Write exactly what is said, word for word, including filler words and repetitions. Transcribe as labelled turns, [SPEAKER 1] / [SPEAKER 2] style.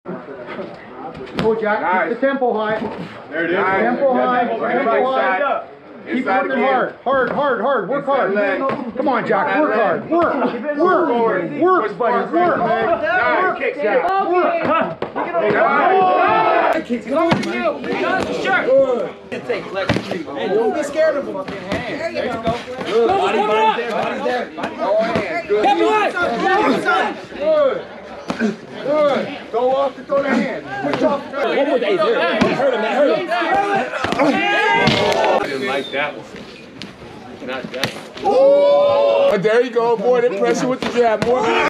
[SPEAKER 1] Go, Jack. Nice. Keep the tempo high.
[SPEAKER 2] There it is.
[SPEAKER 1] Nice. Tempo high. Tempo
[SPEAKER 2] right
[SPEAKER 1] high.
[SPEAKER 2] side.
[SPEAKER 1] Keep
[SPEAKER 2] Inside
[SPEAKER 1] working
[SPEAKER 2] again.
[SPEAKER 1] hard. Hard, hard, hard. Work
[SPEAKER 2] Inside
[SPEAKER 1] hard.
[SPEAKER 2] leg.
[SPEAKER 1] Come on, Jack. Work hard. Work. Work.
[SPEAKER 2] Forward.
[SPEAKER 1] Work,
[SPEAKER 2] Push
[SPEAKER 1] buddy.
[SPEAKER 2] forward.
[SPEAKER 1] Work.
[SPEAKER 2] Nice.
[SPEAKER 1] Work, Jack. Work.
[SPEAKER 2] Nice.
[SPEAKER 3] It's over to you. Sure.
[SPEAKER 4] Good. Hey, don't be scared of him. There you go.
[SPEAKER 3] Good.
[SPEAKER 4] Body, body there, body there.
[SPEAKER 2] Go ahead. Good.
[SPEAKER 4] Good.
[SPEAKER 2] Good. Go off to throw the hand. Push off.
[SPEAKER 4] One more day there. That hurt him. That hurt him.
[SPEAKER 5] I didn't like that one. Not that one.
[SPEAKER 2] Oh, there you go, boy. The pressure with the jab. More.